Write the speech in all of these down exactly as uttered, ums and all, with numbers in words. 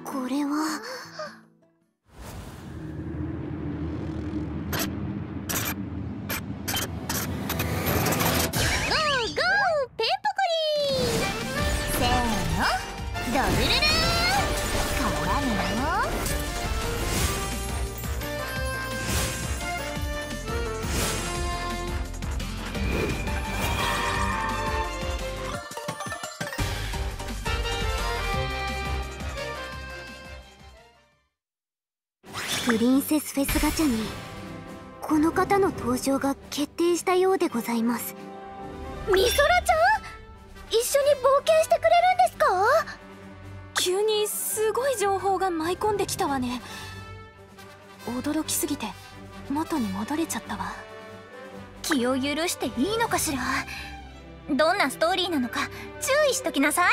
これは。 ダブルルーからのプリンセスフェスガチャにこの方の登場が決定したようでございます。 みそらちゃん、一緒に冒険してくれるんですか？ 急にすごい情報が舞い込んできたわね。驚きすぎて元に戻れちゃったわ。 気を許していいのかしら。どんなストーリーなのか注意しときなさい。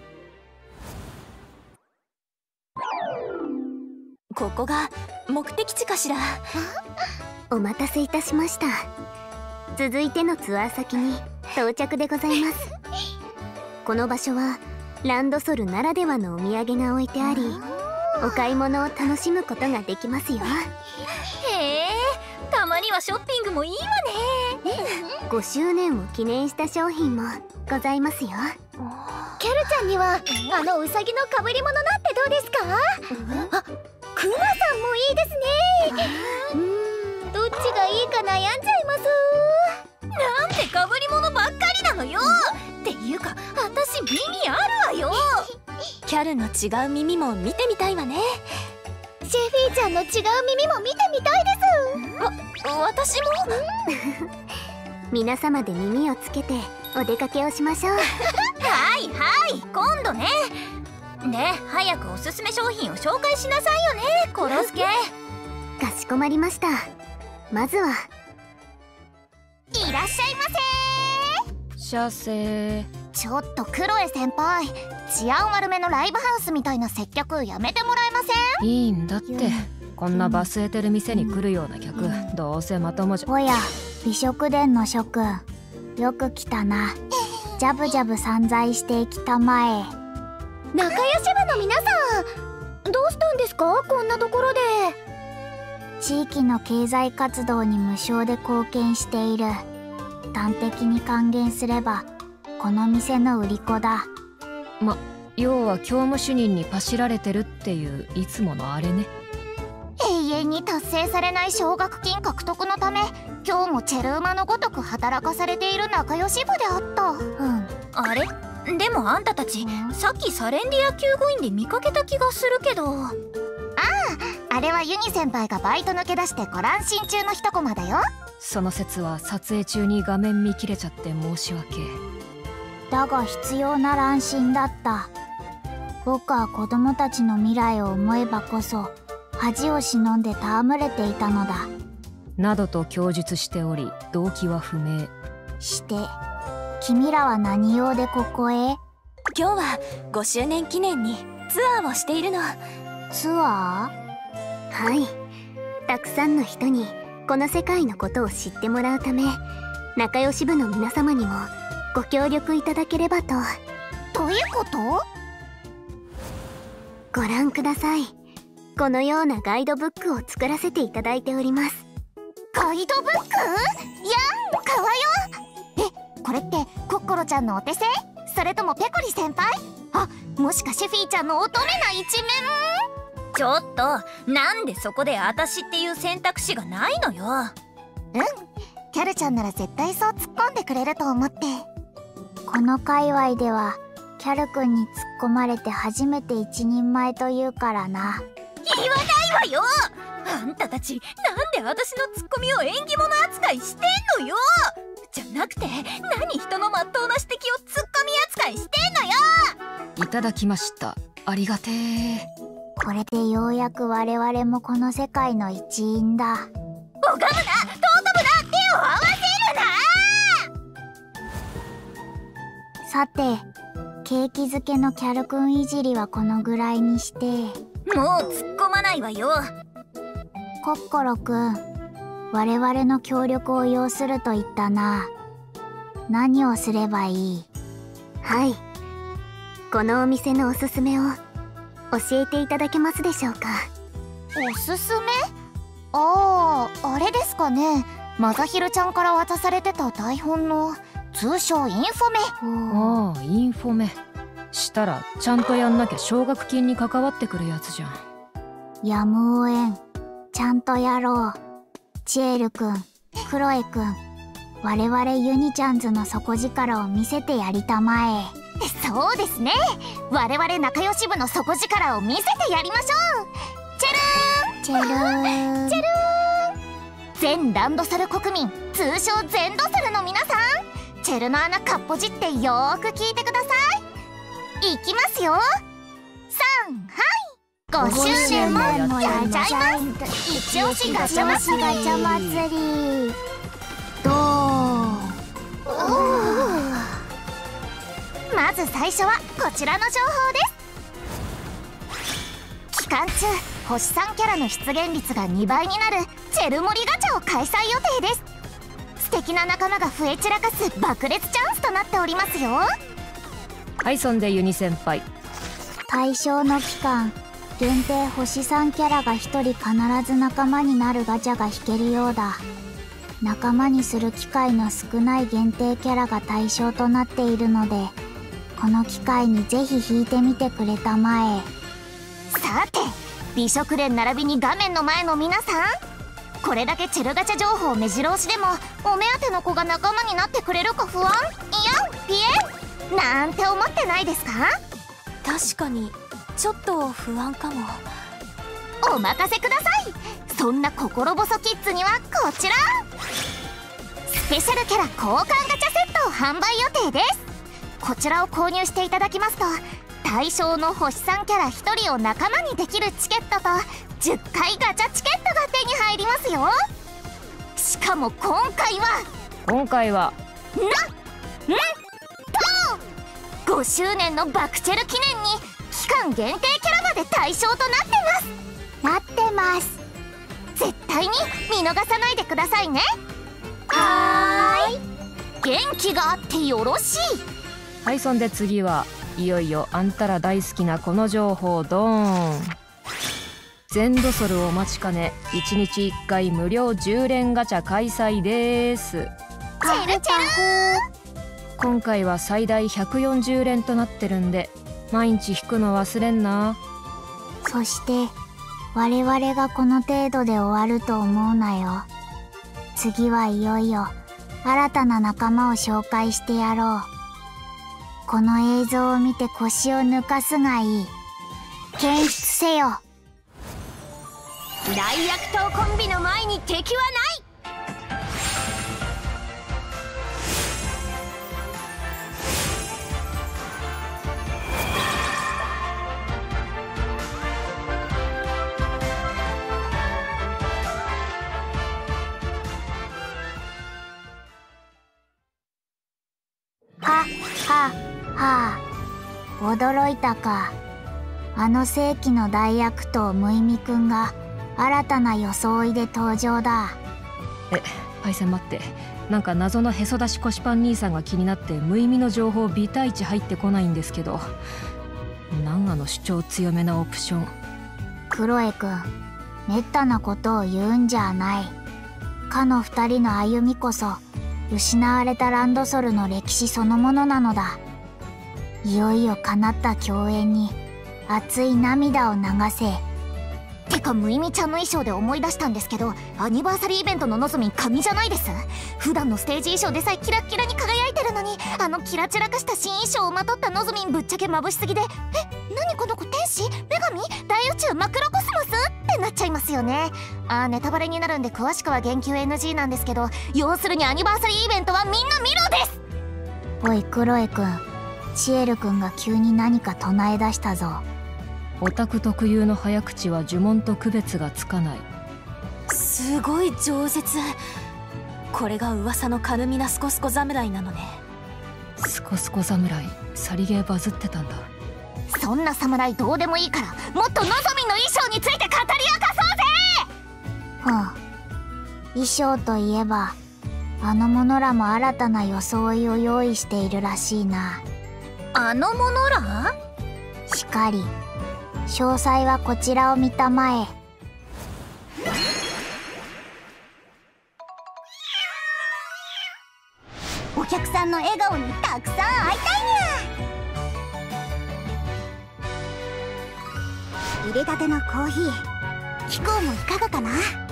ここが目的地かしら。 お待たせいたしました。続いてのツアー先に到着でございます。この場所はランドソルならではのお土産が置いてあり、お買い物を楽しむことができますよ。 へえ、たまにはショッピングもいいわね。 ごしゅうねんを記念した商品もございますよ。 キャルちゃんにはあのウサギのかぶり物なんてどうですか？あ、クマさんもいいですね。うーん、どっちがいいか悩んじゃいます。なんてかぶり物ばっかりなのよ。っていうか私耳あるわよ。 キャルの違う耳も見てみたいわね。 シェフィーちゃんの違う耳も見てみたいです。 わ、私も皆様で耳をつけてお出かけをしましょう。 はいはい、今度ね。で、早くおすすめ商品を紹介しなさいよね、コロスケ。 かしこまりました。まずは、 いらっしゃいませ。 シャセー。 ちょっとクロエ先輩、治安悪めのライブハウスみたいな接客やめてもらえません？ いいんだって。こんなバスえてる店に来るような客、どうせまともじゃ。 おや、美食殿の諸君、よく来たな。ジャブジャブ散財してきたまえ。 仲良し部の皆さん、どうしたんですか、こんなところで。 地域の経済活動に無償で貢献している。端的に還元すればこの店の売り子だ。 ま、要は教務主任にパシられてるっていういつものあれね。 永遠に達成されない奨学金獲得のため、今日もチェル馬のごとく働かされている仲良し部であった。うん、あれでもあんたたち、さっきサレンディア救護員で見かけた気がするけど。ああ、あれはユニ先輩がバイト抜け出してご乱心中の一コマだよ。 その説は撮影中に画面見切れちゃって申し訳。 だが必要な乱心だった。僕は子供たちの未来を思えばこそ恥を忍んで戯れていたのだ。 などと供述しており、動機は不明。 して君らは何用でここへ？ 今日はごしゅうねん記念にツアーをしているの。 ツアー？はい、たくさんの人にこの世界のことを知ってもらうため、仲良し部の皆様にもご協力いただければと。 どういうこと？ ご覧ください。このようなガイドブックを作らせていただいております。 ガイドブック？やん、かわよ。え、これってコッコロちゃんのお手製？それともペコリ先輩？あ、もしかシェフィーちゃんの乙女な一面？ちょっと、なんでそこで私っていう選択肢がないのよ。うん、キャルちゃんなら絶対そう突っ込んでくれると思って。 この界隈ではキャル君に突っ込まれて初めて一人前というからな。 言わないわよ。あんたたち、なんで私のツッコミを縁起物扱いしてんのよ。じゃなくて、何人のまっとうな指摘をツッコミ扱いしてんのよ。 いただきました。ありがてー。 これでようやく我々もこの世界の一員だ。 拝むな、尊ぶな、手を合わせるな。さて、景気づけのキャル君いじりはこのぐらいにして。 もう突っ込まないわよ。 コッコロくん、我々の協力を要すると言ったな。何をすればいい？ はい、このお店のおすすめを教えていただけますでしょうか？ おすすめ？ああ、あれですかね。マザヒルちゃんから渡されてた台本の通称インフォメ。 ああ、インフォメしたらちゃんとやんなきゃ奨学金に関わってくるやつじゃん。 やむをえん。ちゃんとやろう。チエルくん、クロエくん、我々ユニちゃんズの底力を見せてやりたまえ。 そうですね。我々仲良し部の底力を見せてやりましょう。チェルーンチェルーン。 チェルーン。全ランドソル国民、通称全ドソルの皆さん、チェルの穴かっぽじってよーく聞いてください。いきますよ。さん、はい、ごしゅうねんもやっちゃいます。一押しガチャ祭り。 ガチャ祭り。どう？ まず最初はこちらの情報です。期間中、星さんキャラの出現率がにばいになるチェルモリガチャを開催予定です。素敵な仲間が増え散らかす爆裂チャンスとなっておりますよ。 はい、そんでユニ先輩。 対象の期間限定星さんキャラがひとり必ず仲間になるガチャが引けるようだ。仲間にする機会の少ない限定キャラが対象となっているので、この機会にぜひ引いてみてくれたまえ。 さて、美食連並びに画面の前の皆さん、これだけチェルガチャ情報目白押しでもお目当ての子が仲間になってくれるか不安、いやピエなんて思ってないですか？ 確かにちょっと不安かも。 お任せください。そんな心細キッズにはこちら、スペシャルキャラ交換ガチャセットを販売予定です。こちらを購入していただきますと、対象の星さんキャラひとりを仲間にできるチケットとじゅっかいガチャチケットが手に入りますよ。しかも今回は今回はなんとごしゅうねんのバクチェル記念に期間限定キャラまで対象となってます。 なってます。 絶対に見逃さないでくださいね。 はーい。 元気があってよろしい。 はい、そんで次はいよいよあんたら大好きなこの情報ドーン。全ドソルお待ちかね、いちにちいっかい無料じゅうれんガチャ開催です。 チェルチェル今回は最大ひゃくよんじゅうれんとなってるんで、毎日引くの忘れんな。 そして我々がこの程度で終わると思うなよ。次はいよいよ新たな仲間を紹介してやろう。この映像を見て腰を抜かすがいい。検出せよ。 大悪党コンビの前に敵はない。 はははあ、驚いたか。あの世紀の大悪党ムイミくんが新たな装いで登場だ。 え、パイセン待って。なんか謎のへそ出し腰パン兄さんが気になって無意味の情報ビタイチ入ってこないんですけど、なんあの主張強めなオプション。 クロエくん、めったなことを言うんじゃない。かの二人の歩みこそ失われたランドソルの歴史そのものなのだ。いよいよ叶った共演に熱い涙を流せ。 てかムイミちゃんの衣装で思い出したんですけど、アニバーサリーイベントののぞみん神じゃないです。普段のステージ衣装でさえキラッキラに輝いてるのに、あのキラ散らかした新衣装をまとったのぞみんぶっちゃけ眩しすぎで、え、何この子、天使、女神、大宇宙、マクロコスモスってなっちゃいますよね。あー、ネタバレになるんで詳しくは言及 エヌジー なんですけど、要するにアニバーサリーイベントはみんな見ろです。 おいクロエくん、チエルくんが急に何か唱え出したぞ。 オタク特有の早口は呪文と区別がつかない。 すごい饒舌。これが噂のカルミナスコスコ侍なのね。 スコスコ侍、さりげバズってたんだ。 そんな侍どうでもいいから、もっとのぞみんの衣装について語り明かそうぜ。 ふん、衣装といえばあの者らも新たな装いを用意しているらしいな。 あの者ら？ 光、 詳細はこちらを見たまえ。 お客さんの笑顔にたくさん会いたいにゃ。入れたてのコーヒー、気候もいかがかな。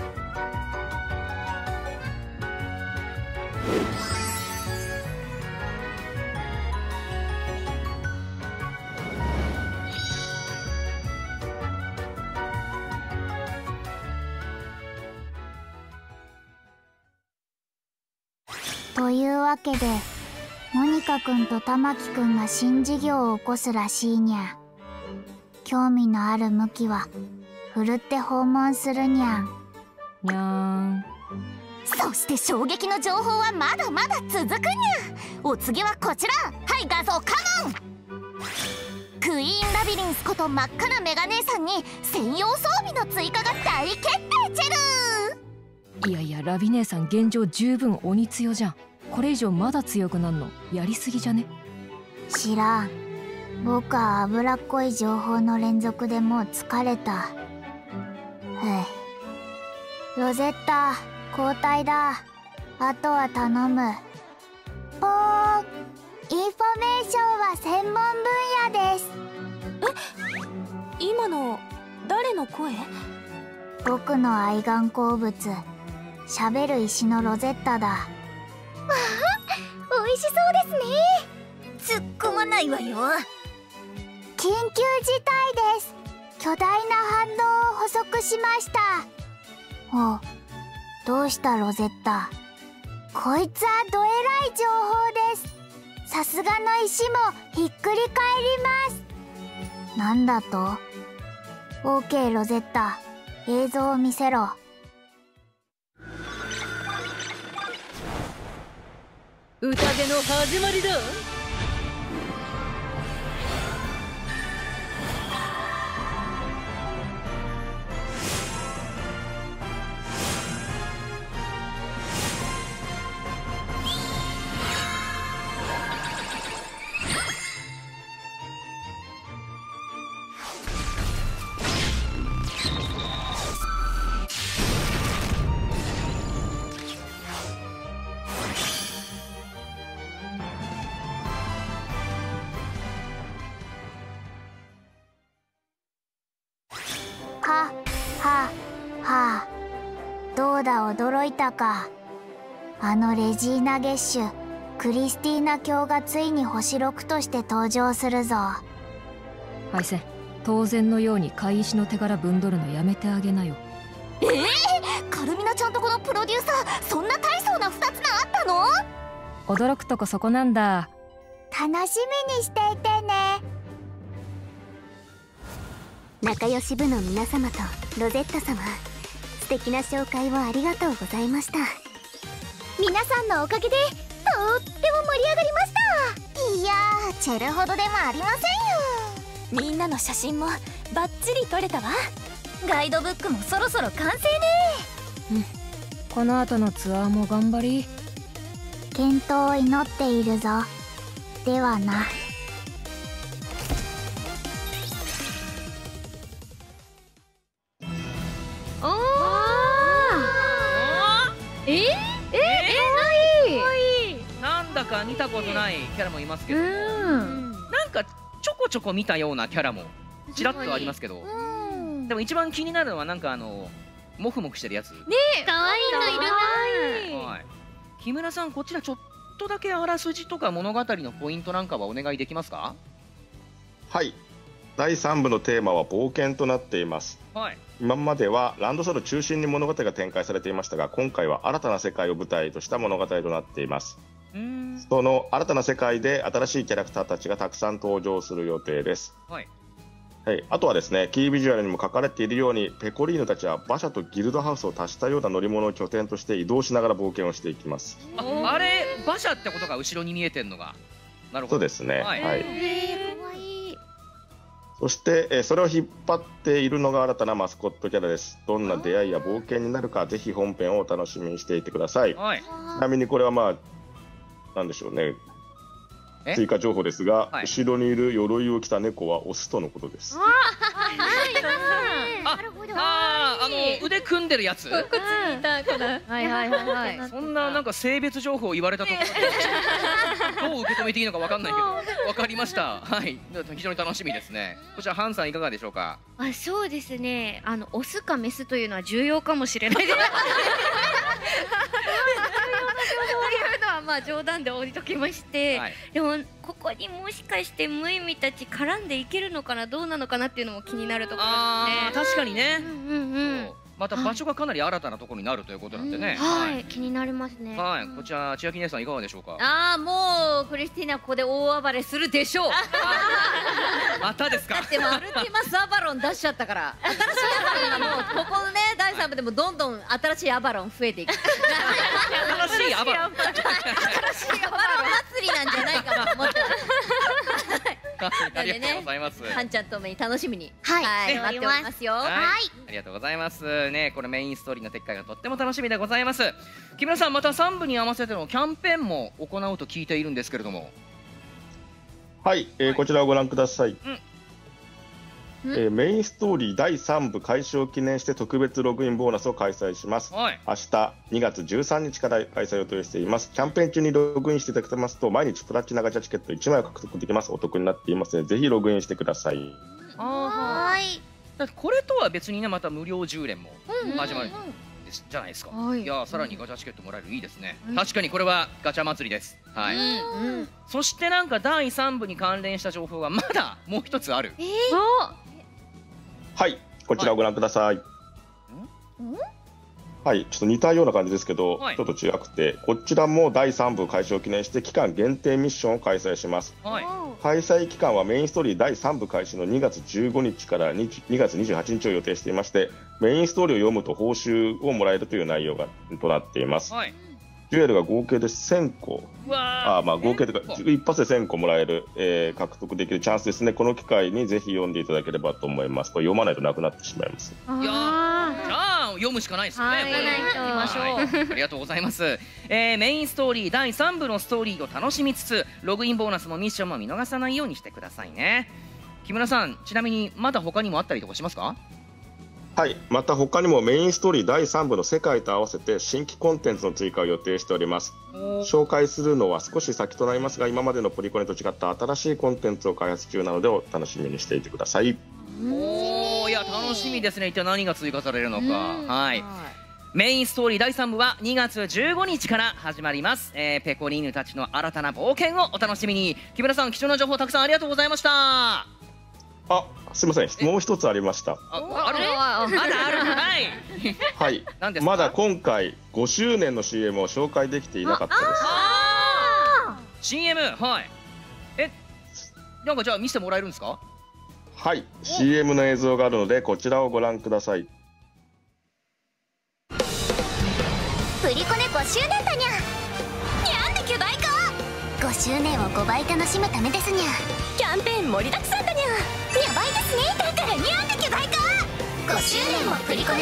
というわけでモニカくんと玉木くんが新事業を起こすらしいにゃ。興味のある向きはふるって訪問するにゃん。 にゃーん。 そして衝撃の情報はまだまだ続くにゃ。お次はこちら。はい画像カモン。クイーンラビリンスこと真っ赤なメガ姉さんに専用装備の追加が大決定チェル。 いやいや、ラビ姉さん現状十分鬼強じゃん。これ以上まだ強くなんのやりすぎじゃね？ 知らん。僕は脂っこい情報の連続でもう疲れた。はいロゼッタ交代だ。あとは頼む。ポーン。インフォメーションは専門分野です。 え、今の誰の声？ 僕の愛玩好物、喋る石のロゼッタだ。わあ、 美味しそうですね。突っ込まないわよ。 緊急事態です。巨大な反応を捕捉しました。お、どうしたロゼッタ。こいつはどえらい情報です。さすがの石もひっくり返ります。なんだと？ オーケー ロゼッタ、映像を見せろ。 宴の始まりだ。 はははどうだ驚いたか。あのレジーナ・ゲッシュ、クリスティーナ卿がついに星ろくとして登場するぞ。 パイセン、当然のように貝石の手柄ぶんどるのやめてあげなよ。 えー、カルミナちゃんとこのプロデューサー、そんな大層なふたつがあったの？ 驚くとこそこなんだ。 楽しみにしていてね。 仲良し部の皆様とロゼッタ様、素敵な紹介をありがとうございました。 皆さんのおかげでとっても盛り上がりました。いやー、チェルほどでもありませんよ。 みんなの写真もバッチリ撮れたわ。 ガイドブックもそろそろ完成ね。 うん、この後のツアーも頑張り。 健闘を祈っているぞ。ではな。 なんだか見たことないキャラもいますけども、なんかちょこちょこ見たようなキャラもちらっとありますけど、でも一番気になるのはなんかあのモフモフしてるやつね。 え、かわいいのいるな。 はい、木村さん、こちらちょっとだけあらすじとか物語のポイントなんかはお願いできますか？ はい、だいさん部のテーマは冒険となっています。 はい、 今まではランドソル中心に物語が展開されていましたが、今回は新たな世界を舞台とした物語となっています。 うーん、 その新たな世界で新しいキャラクターたちがたくさん登場する予定です。 はい、 はい、あとはですね、キービジュアルにも書かれているように、ペコリーヌたちは馬車とギルドハウスを足したような乗り物を拠点として移動しながら冒険をしていきます。 あ, あれ馬車ってことが後ろに見えてんのが。なるほど。 そうですね。 はい、 はい、 えー、かわいい。 そしてえそれを引っ張っているのが新たなマスコットキャラです。どんな出会いや冒険になるか、ぜひ本編をお楽しみにしていてください。 はい、 ちなみにこれはまあなんでしょうね、 え追加情報ですが、 はい、 後ろにいる鎧を着た猫はオスとのことです。 の腕組んでるやつ。 こっちにいた子だ。 はいはいはいはい。 そんななんか性別情報を言われたところでどう受け止めていいのかわかんないけど、わかりました。はい、非常に楽しみですね。こちらハンさんいかがでしょうか。 あ、そうですね。あのオスかメスというのは重要かもしれないです。というのはまあ冗談で置いときまして、はい、でもここにもしかして無意味たち絡んでいけるのかな、どうなのかなっていうのも気になるところですね。 あー、確かにね。 うんうんうん。 また場所がかなり新たなところになるということなんでね。 はい、気になりますね。 はい、こちら千秋姉さんいかがでしょうか。 ああ、もうクリスティーナここで大暴れするでしょう。 またですか。 だってもうアルティマスアバロン出しちゃったから、新しいアバロンがもうここのねだいさん部でもどんどん新しいアバロン増えていく。 新しいアバロン。 新しいアバロン祭りなんじゃないかと思ってます。 ありがとうございます。 ハンちゃんともに楽しみにはい待っておりますよ。 はい、ありがとうございますね。これメインストーリーの撤回がとっても楽しみでございます。木村さん、またさん部に合わせてのキャンペーンも行うと聞いているんですけれども。 はい、えー、こちらをご覧ください。 うんえー、メインストーリーだいさん部開始を記念して特別ログインボーナスを開催します。 はい、 明日にがつじゅうさんにちから開催予定しています。キャンペーン中にログインしていただけますと毎日プラチナガチャチケットいちまいを獲得できます。お得になっていますのでぜひログインしてください。 あー、はい。だってこれとは別にね、また無料じゅう連も始まるですじゃないですか。 はい、 いや、さらにガチャチケットもらえる、いいですね。うん、確かにこれはガチャ祭りです。はい。うんうん、そしてなんかだいさん部に関連した情報がまだもう一つある。 えー、 はい、こちらをご覧ください。 はい、 はい、ちょっと似たような感じですけど、 はい、 ちょっと違くて、こちらもだいさん部開始を記念して期間限定ミッションを開催します。 はい、 開催期間はメインストーリーだいさん部開始のにがつじゅうごにちからにがつにじゅうはちにちを予定していまして、メインストーリーを読むと報酬をもらえるという内容がとなっています。 はい、 デュエルが合計でせんこ、あまあ合計というか一発でせんこもらえる、えー、獲得できるチャンスですね。この機会にぜひ読んでいただければと思います。これ読まないとなくなってしまいます。 いやー、じゃあ読むしかないですよね。 はい、読みましょう。 はい、ありがとうございます。えー、メインストーリーだいさん部のストーリーを楽しみつつ、ログインボーナスもミッションも見逃さないようにしてくださいね。木村さん、ちなみにまだ他にもあったりとかしますか？ はい、また他にもメインストーリーだいさん部の世界と合わせて新規コンテンツの追加を予定しております。紹介するのは少し先となりますが、今までのプリコネと違った新しいコンテンツを開発中なのでお楽しみにしていてください。 おー、いや楽しみですね。一体何が追加されるのか。はい、メインストーリーだいさん部はにがつじゅうごにちから始まります。えー、ペコリーヌたちの新たな冒険をお楽しみに。木村さん、貴重な情報たくさんありがとうございました。 あ、すみません、もう一つありました。 あ、あるまだある。はい。 はい、まだ今回ごしゅうねんの シーエム を紹介できていなかったです。 あー シーエム、はい。え、なんかじゃあ見せてもらえるんですか？ はい、シーエム の映像があるのでこちらをご覧ください。 プリコネごしゅうねんだにゃ。にゃんで巨大化。ごしゅうねんをごばい楽しむためですにゃ。キャンペーン盛りだくさんだにゃ。やばいですね。だからにゃんで巨大化。ごしゅうねんもプリコネ。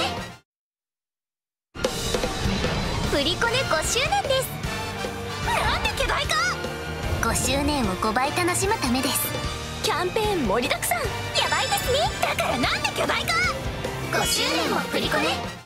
プリコネごしゅうねんです。なんで巨大化。ごしゅうねんをごばい楽しむためです。キャンペーン盛りだくさん。やばいですね。だからなんで巨大化。ごしゅうねんもプリコネ。